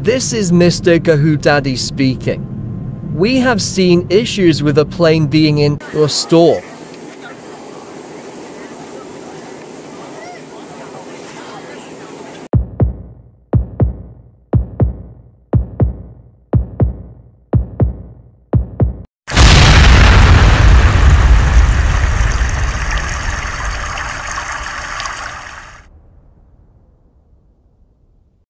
This is Mr. Kahoot Daddy speaking. We have seen issues with a plane being in your store.